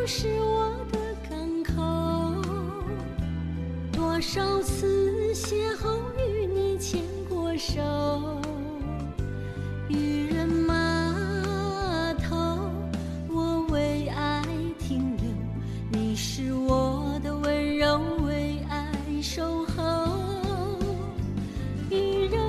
是我的港口，多少次邂逅与你牵过手，渔人码头，我为爱停留，你是